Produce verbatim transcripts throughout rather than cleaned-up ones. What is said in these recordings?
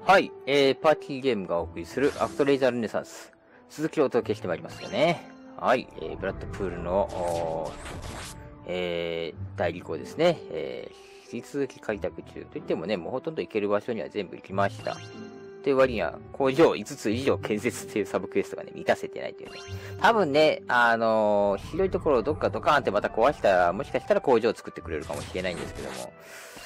はい、えー、パーティーゲームがお送りするアクトレイザールネサンス。続きをお届けしてまいりますよね。はい、えー、ブラッドプールの、えー、大陸をですね、えー、引き続き開拓中といってもね、もうほとんど行ける場所には全部行きました。という割には、工場いつつ以上建設っていうサブクエストがね、満たせてないというね。多分ね、あのー、広いところをどっかドカーンってまた壊したら、もしかしたら工場を作ってくれるかもしれないんですけども、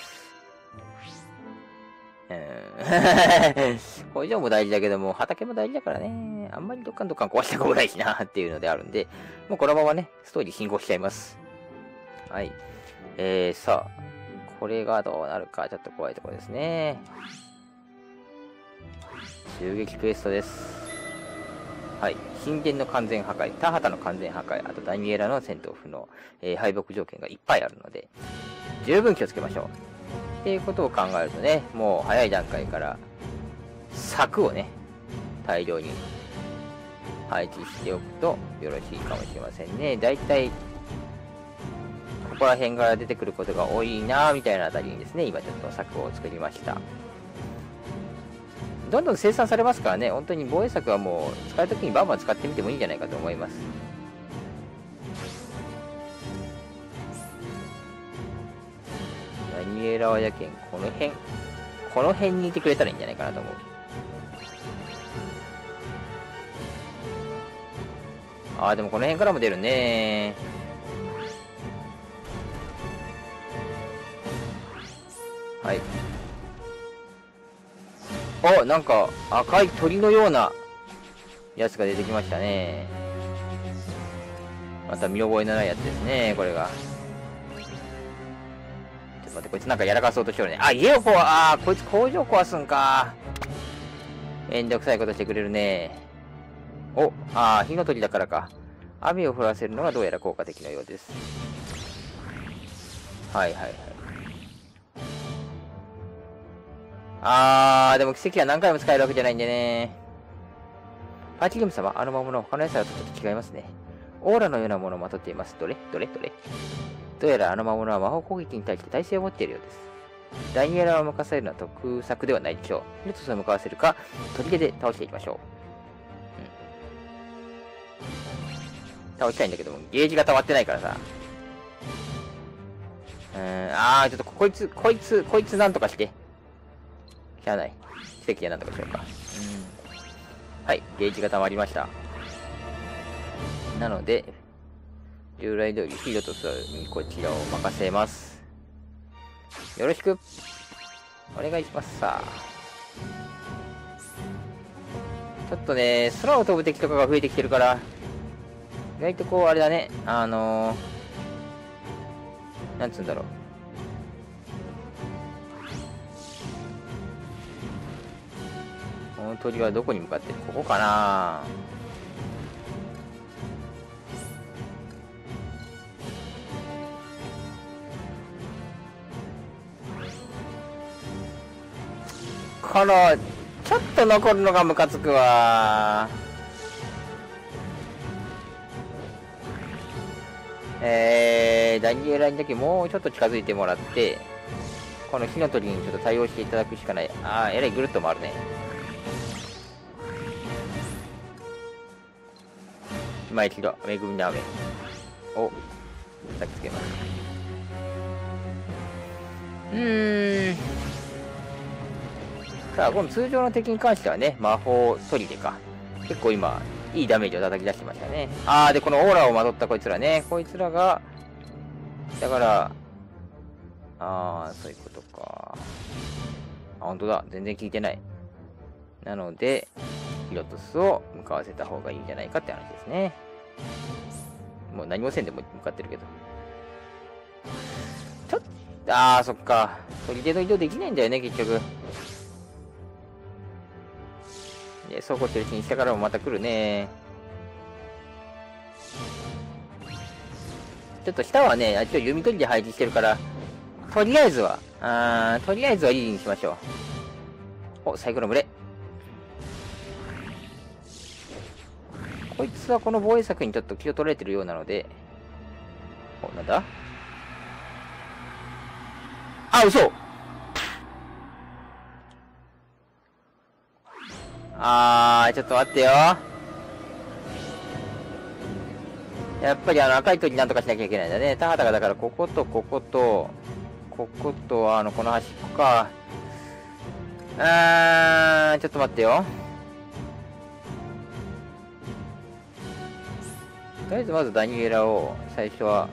工場も大事だけども、畑も大事だからね。あんまりどっかんどっかん壊したくもないしなっていうのであるんで、もうこのままね、ストーリー進行しちゃいます。はい。えー、さあ、これがどうなるか、ちょっと怖いところですね。襲撃クエストです。はい。神殿の完全破壊、田畑の完全破壊、あとダニエラの戦闘不能、えー、敗北条件がいっぱいあるので、十分気をつけましょう。っていうことを考えるとね、もう早い段階から柵をね、大量に配置しておくとよろしいかもしれませんね。だいたいここら辺から出てくることが多いなみたいなあたりにですね、今ちょっと柵を作りました。どんどん生産されますからね、本当に防衛策はもう使うときにバンバン使ってみてもいいんじゃないかと思います。ダニエラはやけん、この辺、この辺にいてくれたらいいんじゃないかなと思う。あー、でもこの辺からも出るね。はい。お、なんか赤い鳥のようなやつが出てきましたね。また見覚えのないやつですね、これが。ちょっと待って、こいつなんかやらかそうとしてるね。あ、家を壊、あー、こいつ工場壊すんか。めんどくさいことしてくれるね。お、あー、火の鳥だからか。雨を降らせるのがどうやら効果的なようです。はいはいはい。あー、でも奇跡は何回も使えるわけじゃないんでね。パーティーゲーム様、あの魔物は他の奴らとちょっと違いますね。オーラのようなものをまとっています。どれどれどれどうやらあの魔物は魔法攻撃に対して耐性を持っているようです。ダニエラを任されるのは得策ではないでしょう。ルトスを向かわせるか、砦で倒していきましょう。うん。倒したいんだけども、ゲージが溜まってないからさ。うーん、あー、ちょっとこいつ、こいつ、こいつなんとかして。しゃあない。奇跡でなんとかしようか。うん。はい、ゲージが溜まりました。なので、従来通りヒーローとスにこちらを任せます。よろしくお願いしますさ。ちょっとね、空を飛ぶ敵とかが増えてきてるから、意外とこう、あれだね、あのー、なんつうんだろう。この鳥はどこに向かってる？ここかな？この、ちょっと残るのがムカつくわ。えー、ダニエラにだけもうちょっと近づいてもらって、この火の鳥にちょっと対応していただくしかない。あー、えらいぐるっと回るね。今一度、恵みの雨を叩きつけます。うーん。さあ、この通常の敵に関してはね、魔法砦か。結構今、いいダメージを叩き出してましたね。あー、で、このオーラをまとったこいつらね。こいつらが、だから、あー、そういうことか。あ、ほんとだ。全然効いてない。なので、ヒロトスを向かわせた方がいいんじゃないかって話ですね。もう何もせんでも向かってるけど。ちょっと、あー、そっか。砦の移動できないんだよね、結局。で、そうこうしてるうちに下からもまた来るね。ちょっと下はね、一応弓取りで配置してるから、とりあえずは、あー、とりあえずはいいにしましょう。お、サイコロ群れ。こいつはこの防衛策にちょっと気を取られてるようなので、お、なんだ？あ、嘘！ あー、ちょっと待ってよ。やっぱりあの赤い鳥なんとかしなきゃいけないんだね。田畑がだからこことここと、こことあの、この端っこか。あー、ちょっと待ってよ。とりあえずまずダニエラを最初は。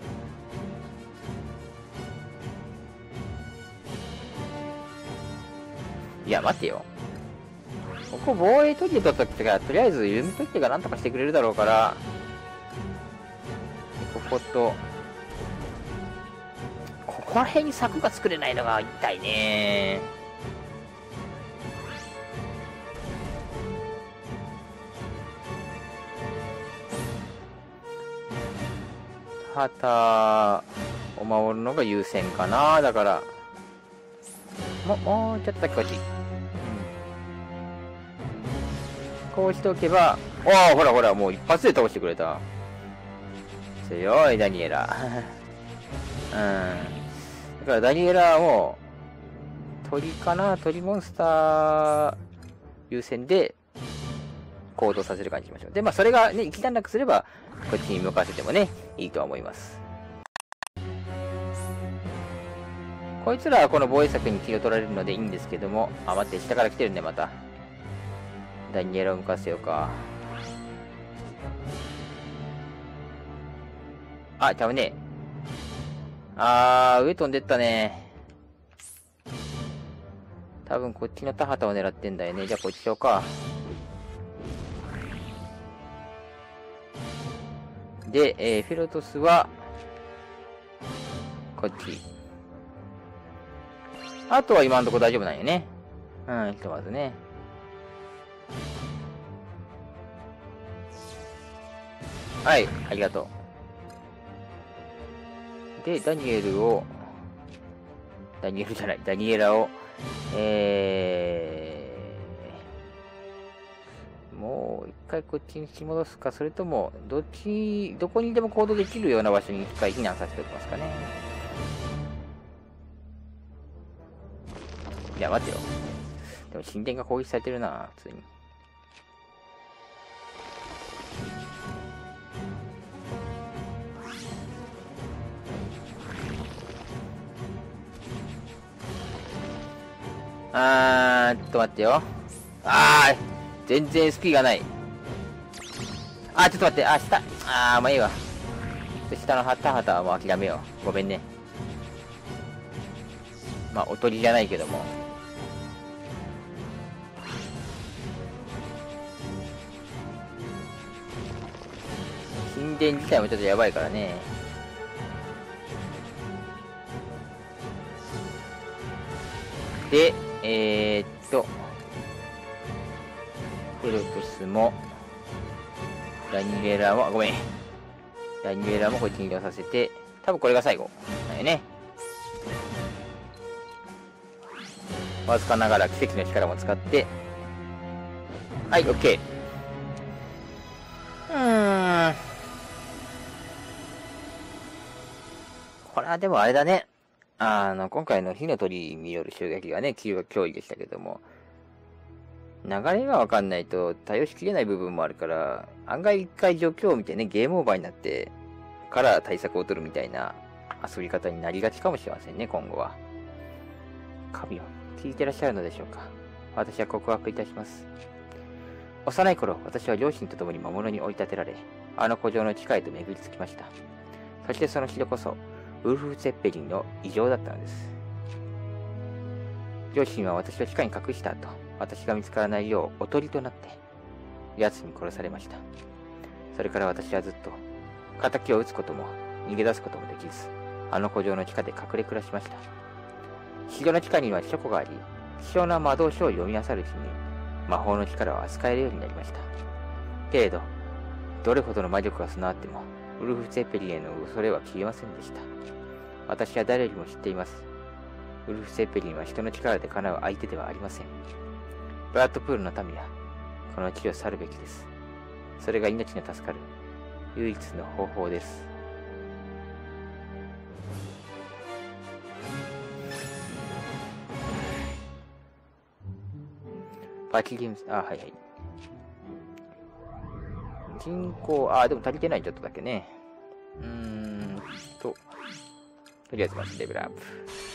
いや、待ってよ。ここ防衛取り取った時から、とりあえず弓取りがなんとかしてくれるだろうから、ここと、ここら辺に柵が作れないのが痛いね。旗を守るのが優先かな。だから、も、もうちょっとだけこっち。うん、こうしておけば、おお、ほらほら、もう一発で倒してくれた。強い、ダニエラ。うん。だからダニエラも、鳥かな、鳥モンスター優先で行動させる感じにしましょう。で、まあそれがね、一段落すれば、こっちに向かわせてもね、いいとは思います。こいつらはこの防衛策に気を取られるのでいいんですけども、あ、待って、下から来てるね、また。ダニエラを向かせようか。あ、ちゃうね。あー、上飛んでったね。多分こっちの田畑を狙ってんだよね。じゃあこっちしようか。で、えー、フェロトスは、こっち。あとは今のところ大丈夫なんよね。うん、ひとまずね。はい、ありがとう。で、ダニエルを、ダニエルじゃない、ダニエラを、えー、もう一回こっちに引き戻すか、それとも、どっち、どこにでも行動できるような場所に一回避難させておきますかね。いや、待てよ。でも神殿が攻撃されてるな、普通に。あーっと待ってよ。あー、全然 エスピー がない。あー、ちょっと待って、あ、下。あー、まあいいわ。下のハタハタはもう諦めよう。ごめんね。まあ、おとりじゃないけども。神殿自体もちょっとやばいからね。で、えー、っと、フルクスも、ダニエラも、ごめん。ダニエラもこっちに移動させて、多分これが最後。だよね。わずかながら奇跡の力も使って、はい、オッケー。うーん。これはでもあれだね。あの、今回の火の鳥による襲撃がね、脅威でしたけども、流れがわかんないと対応しきれない部分もあるから、案外一回状況を見てね、ゲームオーバーになってから対策を取るみたいな遊び方になりがちかもしれませんね、今後は。神よ、聞いてらっしゃるのでしょうか。私は告白いたします。幼い頃、私は両親と共に魔物に追い立てられ、あの古城の地下へと巡り着きました。そしてその城こそ、ウルフ・ツェッペリンの異常だったのです。両親は私を地下に隠した後、私が見つからないようおとりとなって、奴に殺されました。それから私はずっと、仇を撃つことも、逃げ出すこともできず、あの古城の地下で隠れ暮らしました。城の地下には書庫があり、希少な魔導書を読み漁るうちに、魔法の力を扱えるようになりました。けれど、どれほどの魔力が備わっても、ウルフ・ツェッペリンへの恐れは消えませんでした。私は誰よりも知っています。ウルフ・ツェッペリンは人の力で叶う相手ではありません。ブラッドプールの民は、この地を去るべきです。それが命の助かる、唯一の方法です。 パーティーゲームズ、あ、はいはい。人口、あ、でも足りてない、ちょっとだけね。うーんと、とりあえずまずレベルアップ。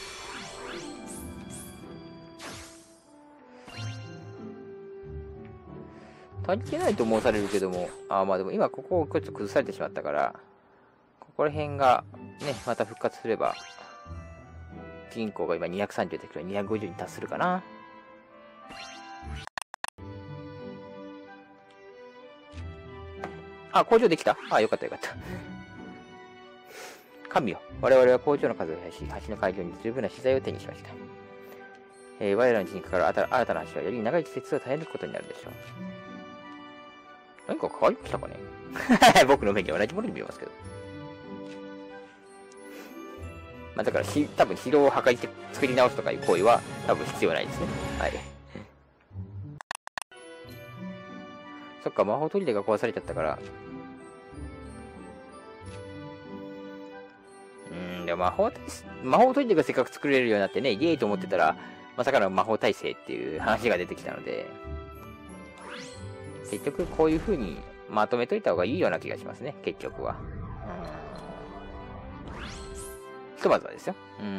足りてないと申されるけども、あ、まあでも今ここをちょっと崩されてしまったから、ここら辺がね、また復活すれば、人口が今にひゃくさんじゅうでくるにひゃくごじゅうに達するかな。あ、工場できた。あ、よかったよかった。神よ。我々は工場の数を増やし、橋の開業に十分な資材を手にしました。えー、我らの人口から新たな橋はより長い季節を耐えることになるでしょう。何か変わりましたかね僕の目には同じものに見えますけど。まあだからし、多分疲労を破壊して作り直すとかいう行為は多分必要ないですね。はい。そっか、魔法砦が壊されちゃったから。うーん、でも魔法、魔法砦がせっかく作れるようになってね、イエーイと思ってたら、まさかの魔法耐性っていう話が出てきたので、結局こういう風にまとめといた方がいいような気がしますね、結局は。ひとまずはですよ。うーん。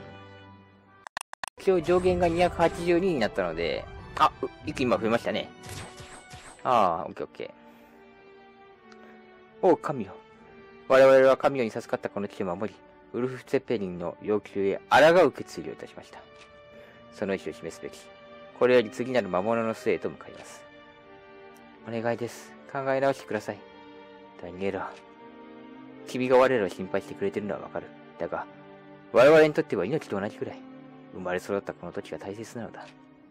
一応上限がにひゃくはちじゅうにになったので、あ、一気に今増えましたね。ああ、オッケーオッケー。おう、神よ。我々は神よに授かったこの地を守り、ウルフ・ツェッペリンの要求へ抗う決意をいたしました。その意思を示すべき。これより次なる魔物の巣へと向かいます。お願いです。考え直してください。ダニエラ。君が我らを心配してくれてるのはわかる。だが、我々にとっては命と同じくらい、生まれ育ったこの時が大切なのだ。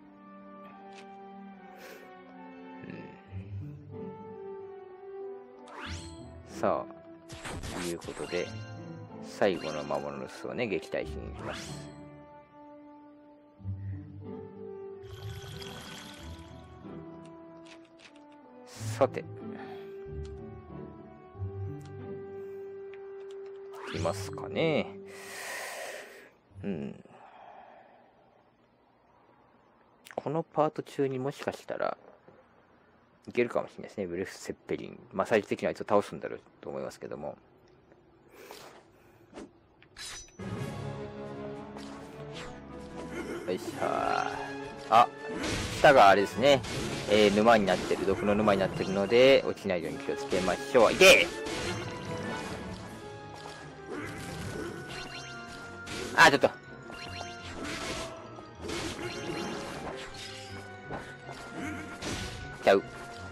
さあ、ということで、最後の魔物の巣をね、撃退しに行きます。さて。いきますかね。うん。このパート中にもしかしたら、いけるかもしれないですね。ウルフ・セッペリン。まあ、最終的にはあいつを倒すんだろうと思いますけども。よいしょー。あ、下があれですね。えー、沼になってる、毒の沼になってるので、落ちないように気をつけましょう。いけー！あー、ちょっと。ちゃう。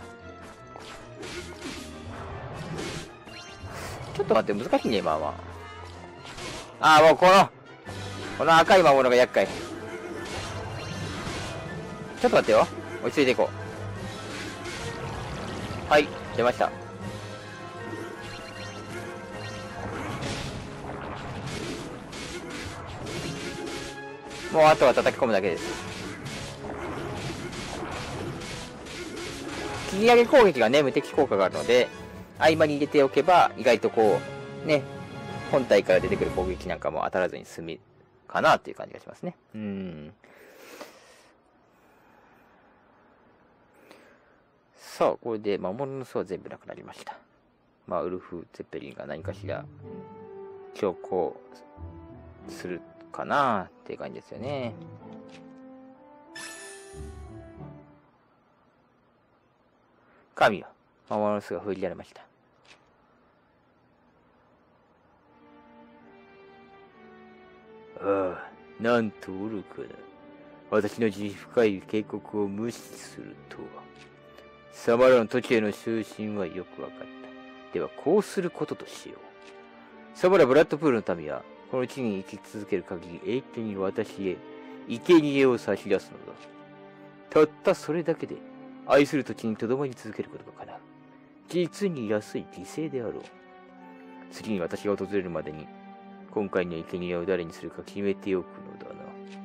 ちょっと待って、難しいね、まあまあ。あー、もうこの、この赤い魔物が厄介。ちょっと待ってよ。落ち着いていこう。はい、出ました。もうあとは叩き込むだけです。切り上げ攻撃がね、無敵効果があるので、合間に入れておけば、意外とこう、ね、本体から出てくる攻撃なんかも当たらずに済み、かなっていう感じがしますね。うーん。さあ、これで魔物の巣は全部なくなりました。まあ、ウルフ・ゼッペリンが何かしら、強行するかなっていう感じですよね。神よ、魔物の巣が封じられました。ああ、なんと愚かな。私の慈悲深い警告を無視するとは。サマラの土地への執心はよくわかった。では、こうすることとしよう。サマラ・ブラッドプールの民は、この地に生き続ける限り、永遠に私へ、生贄を差し出すのだ。たったそれだけで、愛する土地にとどまり続けることが叶う。実に安い犠牲であろう。次に私が訪れるまでに、今回の生贄を誰にするか決めておくのだな。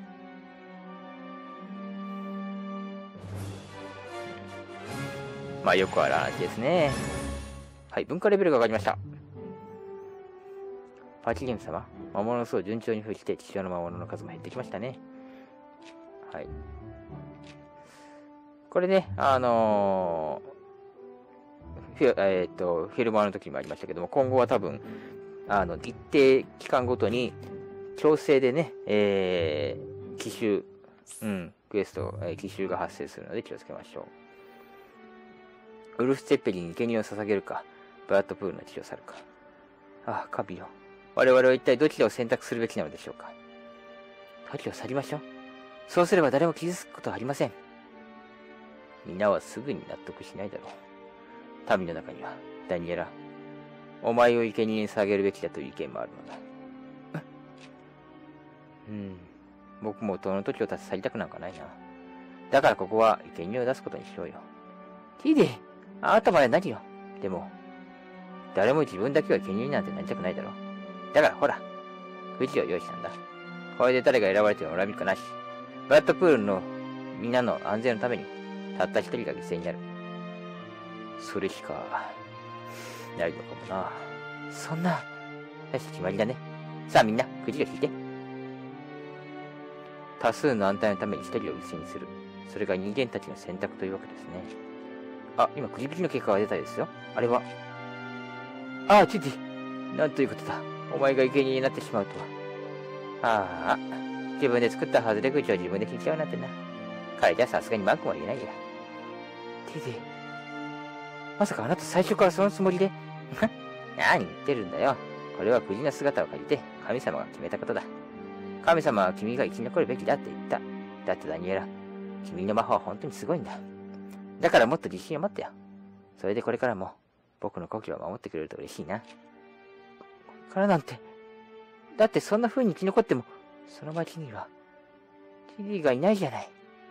まあよくある話ですね。はい、文化レベルが上がりました。パーティーゲーム様、魔物の巣を順調に封じて、地上の魔物の数も減ってきましたね。はい。 これね、あのー、フィえっ、ー、と、フィルマーの時にもありましたけども、今後は多分、あの、一定期間ごとに、強制でね、えー、奇襲、うん、クエスト、えー、奇襲が発生するので気をつけましょう。ウルフ・ツェッペリンに生贄を捧げるか、ブラッドプールの地を去るか。ああ、神よ。我々は一体どちらを選択するべきなのでしょうか。時を去りましょう。そうすれば誰も傷つくことはありません。皆はすぐに納得しないだろう。民の中には、ダニエラ、お前を生贄に捧げるべきだという意見もあるのだ。うん。僕もその時を立ち去りたくなんかないな。だからここは生贄を出すことにしようよ。ティディ、あなたまで何よ。でも、誰も自分だけは生贄になんてなりたくないだろう。だからほら、くじを用意したんだ。これで誰が選ばれても恨みっこなし。ブラッドプールのみんなの安全のために、たった一人が犠牲になる。それしか、ないのかもな。そんな、よし、決まりだね。さあみんな、くじを引いて。多数の安泰のために一人を犠牲にする。それが人間たちの選択というわけですね。あ、今、くじ引きの結果が出たですよ。あれは。ああ、ティティ。なんということだ。お前が生贄になってしまうとは。ああ、自分で作ったはずでくじを自分で引いちゃうなんてな。彼じゃさすがにマークは言えないや。ティティ。まさかあなた最初からそのつもりで何言ってるんだよ。これはくじの姿を借りて神様が決めたことだ。神様は君が生き残るべきだって言った。だってダニエラ、君の魔法は本当にすごいんだ。だからもっと自信を持ってよ。それでこれからも僕の故郷を守ってくれると嬉しいな。これからなんて。だってそんな風に生き残っても、その町には、ティディがいないじゃない。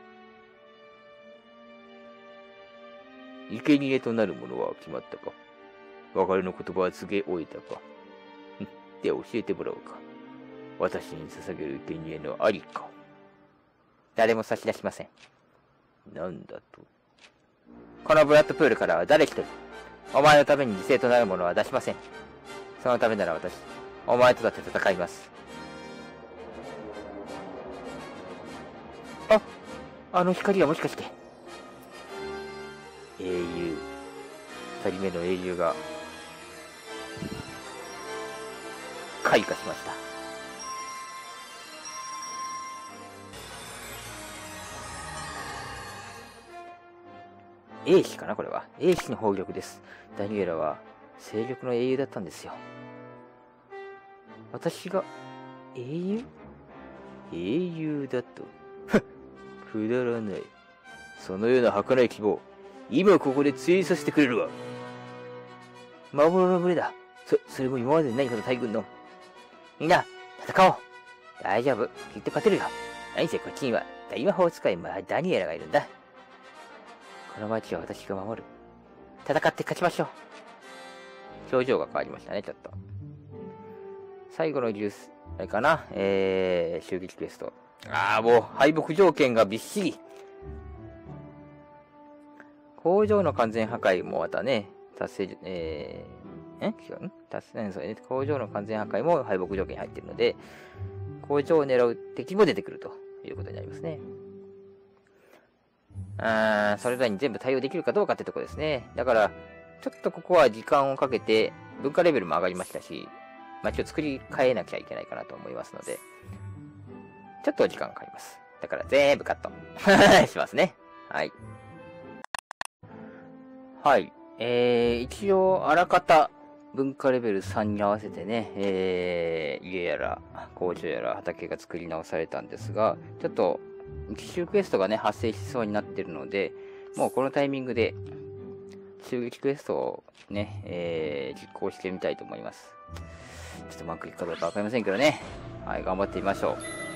生贄となるものは決まったか。別れの言葉は告げ終えたか。では教えてもらおうか。私に捧げる生贄のありか。誰も差し出しません。なんだと。このブラッドプールからは誰一人、お前のために犠牲となるものは出しません。そのためなら私、お前とだって戦います。あ、あの光はもしかして。英雄。二人目の英雄が、開花しました。英士かなこれは。英士の宝玉です。ダニエラは、勢力の英雄だったんですよ。私が、英雄英雄だと。くだらない。そのような儚い希望、今ここで追印させてくれるわ。魔物の群れだ。そ、それも今までにないほど大群の。みんな、戦おう。大丈夫。きっと勝てるよ。何せこっちには、大魔法使い、まあ、ダニエラがいるんだ。この町は私が守る。戦って勝ちましょう。表情が変わりましたね、ちょっと。最後のジュース、あれかなえー、襲撃クエスト。あー、もう、敗北条件がびっしり。工場の完全破壊もまたね、達成、えー、え違う達成、そうね。工場の完全破壊も敗北条件に入っているので、工場を狙う敵も出てくるということになりますね。あー、それらに全部対応できるかどうかってとこですね。だから、ちょっとここは時間をかけて、文化レベルも上がりましたし、まあ、ちょっと作り変えなきゃいけないかなと思いますので、ちょっと時間かかります。だから全部カットしますね。はい。はい。えー、一応、あらかた、文化レベルさんに合わせてね、えー、家やら、工場やら、畑が作り直されたんですが、ちょっと、奇襲クエストがね、発生しそうになってるので、もうこのタイミングで、襲撃クエストをね、えー、実行してみたいと思います。ちょっとうまくいくかどうかわかりませんけどね。はい、頑張ってみましょう。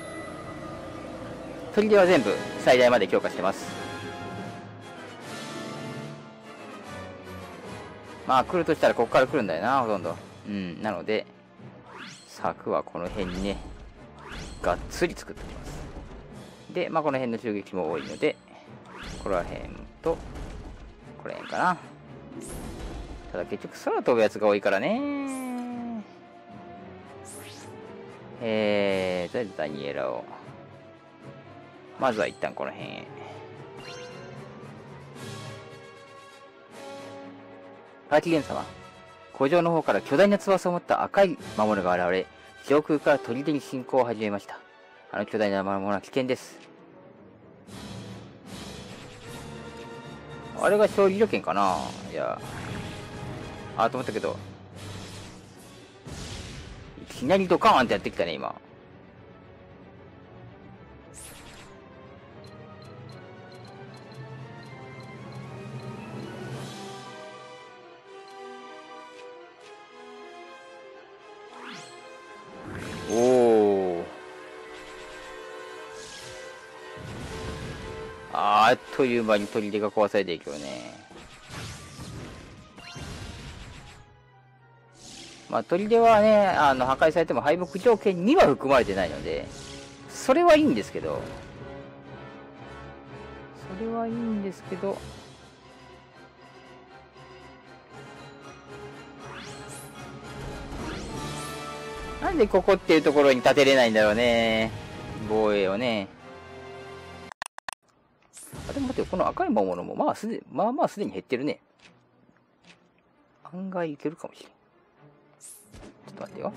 砦は全部最大まで強化してます。まあ来るとしたらここから来るんだよな、ほとんど。うん、なので、柵はこの辺にね、がっつり作っておきます。で、まあこの辺の襲撃も多いので、ここら辺と、これ辺かな。ただ結局空飛ぶやつが多いからね。えー、とりあえずダニエラを。まずは一旦この辺へ。 パーティゲン様、古城の方から巨大な翼を持った赤い魔物が現れ、上空から砦に進行を始めました。あの巨大な魔物は危険です。あれが勝利条件かな。いや、あと思ったけど、いきなりドカーンってやってきたね、今。おお。あっという間に砦が壊されていくよね。まあ、砦はね、あの、破壊されても敗北条件には含まれてないので、それはいいんですけど、それはいいんですけど、なんでここっていうところに立てれないんだろうね。防衛をね。あ、でも待って、この赤い魔物も、まあすで、まあまあすでに減ってるね。案外いけるかもしれん。ちょっと待ってよ。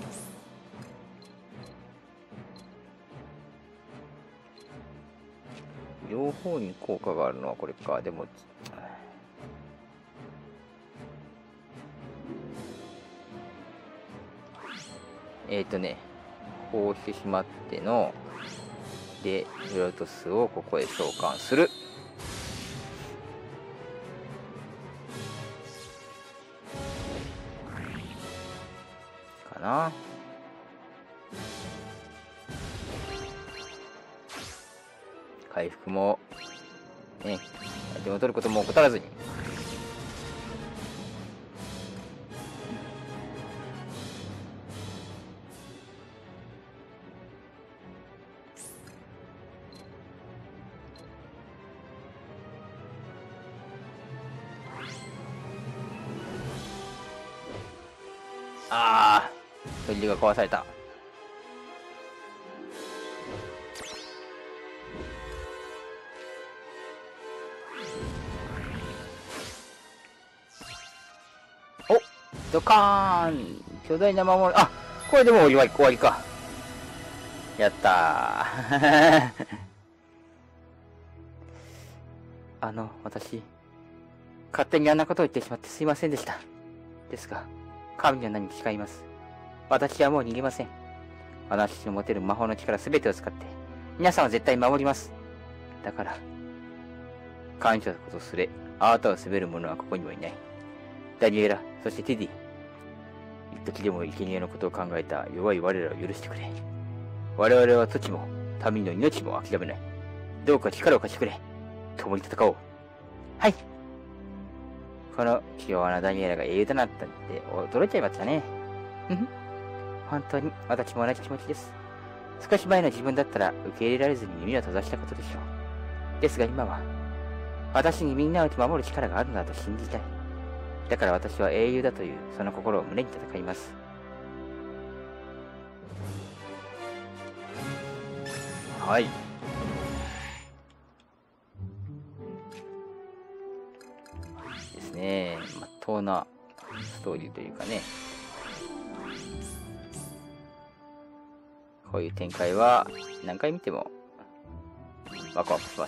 両方に効果があるのはこれか。でも、えっとね、こうしてしまっての、で、フロトスをここへ召喚する。かな。回復も、ね、相手を取ることも怠らずに。ああ、砦が壊された。お、ドカーン、巨大な魔物。あ、これでもう終わり終わりか。やったー。あの、私、勝手にあんなことを言ってしまってすいませんでした。ですが、神の名に誓います。私はもう逃げません。私の持てる魔法の力すべてを使って、皆さんは絶対守ります。だから、感謝こそすれ、あなたを責める者はここにもいない。ダニエラ、そしてテディ。一時でも生贄のことを考えた弱い我らを許してくれ。我々は土地も、民の命も諦めない。どうか力を貸してくれ。共に戦おう。はい。この気弱なダニエラが英雄となったって驚いちゃいましたね。本当に私も同じ気持ちです。少し前の自分だったら受け入れられずに耳を閉ざしたことでしょう。ですが今は、私にみんなを守る力があるのだと信じたい。だから私は英雄だというその心を胸に戦います。はい。ですね。まっとうなストーリーというかね。こういう展開は何回見てもワクワクします。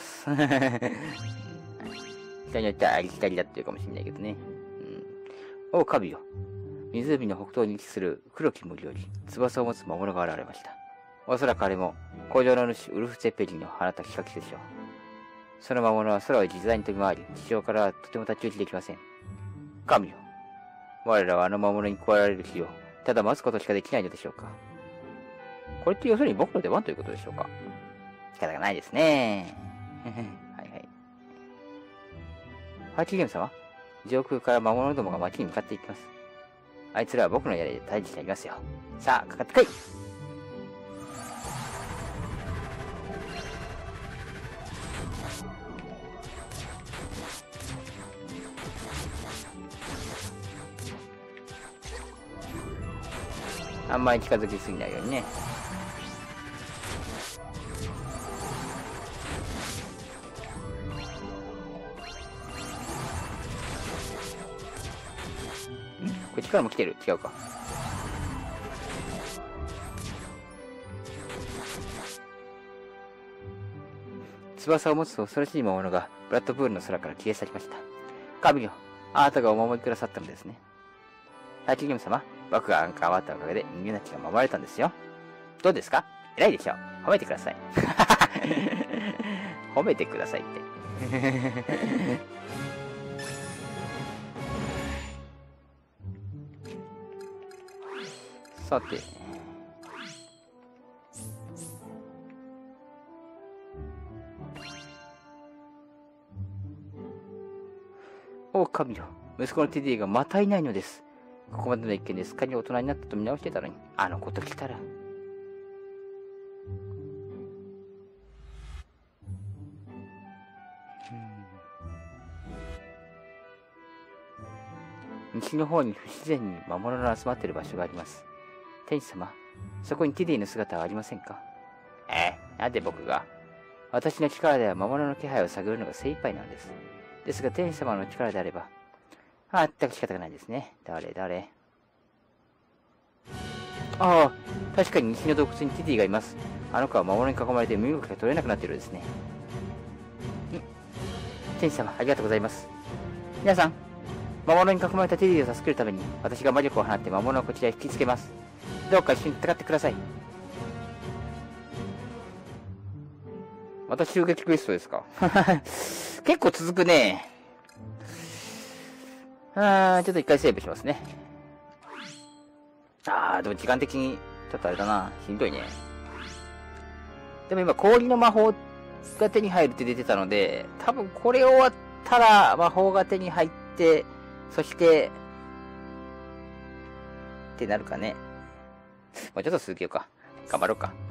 人によってはありきたりだっていうかもしれないけどね。うん、おう、カビよ。湖の北東に位置する黒き森より翼を持つ魔物が現れました。おそらくあれも工場の主ウルフ・ゼッペリンの放った企画でしょう。その魔物は空を自在に飛び回り、地上からとても太刀打ちできません。神よ。我らはあの魔物に加えられる日をただ待つことしかできないのでしょうか。これって要するに僕の出番ということでしょうか。仕方がないですね。はいはい。ハーティゲーム様、上空から魔物どもが街に向かっていきます。あいつらは僕の槍で退治してやりますよ。さあ、かかってこい。あんまり近づきすぎないようにね。 っちからも来てる。違うか。翼を持つ恐ろしい魔物がブラッドプールの空から消え去りました。カビリオ、あなたがお守りくださったのですね。ハキリム様、僕がアンカーワッターのおかげで人間たちが守られたんですよ。どうですか？偉いでしょ。褒めてください。褒めてくださいって。さて。おう、神よ。息子のテディがまたいないのです。ここまでの一件ですっかり大人になったと見直してたのに、あのこと来たら。西の方に不自然に魔物の集まっている場所があります。天使様、そこにティディの姿はありませんか？ええ、なんで僕が？私の力では魔物の気配を探るのが精一杯なんです。ですが天使様の力であれば、あったく仕方がないですね。誰誰ああ、確かに西の洞窟にティディがいます。あの子は魔物に囲まれて身動きが取れなくなっているようですね。ん天使様、ありがとうございます。皆さん、魔物に囲まれたテディを助けるために、私が魔力を放って魔物をこちらへ引きつけます。どうか一緒に戦ってください。また襲撃クエストですか？結構続くね。あー、ちょっと一回セーブしますね。あー、でも時間的に、ちょっとあれだな。しんどいね。でも今、氷の魔法が手に入るって出てたので、多分これ終わったら魔法が手に入って、そして、ってなるかね。もうちょっと続けようか。頑張ろうか。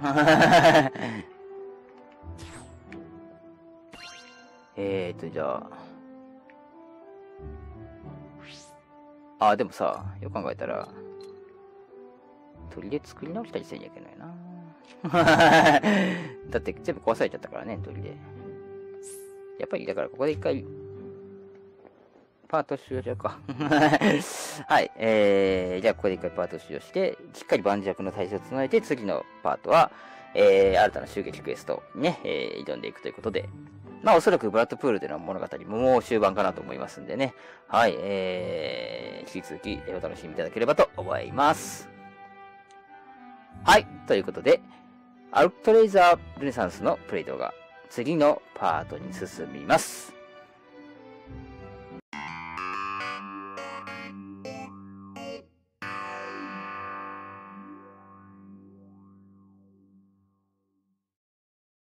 えーと、じゃあ。あ、でもさ、よく考えたら、砦作り直したりせんやけないな。だって全部壊されちゃったからね、砦。やっぱり、だからここで一回、パート終了しようか。はい。えー、じゃあここで一回パート終了して、しっかり盤石の体制を整えて、次のパートは、えー、新たな襲撃クエストにね、えー、挑んでいくということで、まあおそらくブラッドプールでの物語ももう終盤かなと思いますんでね。はい。えー、引き続きお楽しみいただければと思います。はい。ということで、アウトレイザールネサンスのプレイ動画、次のパートに進みます。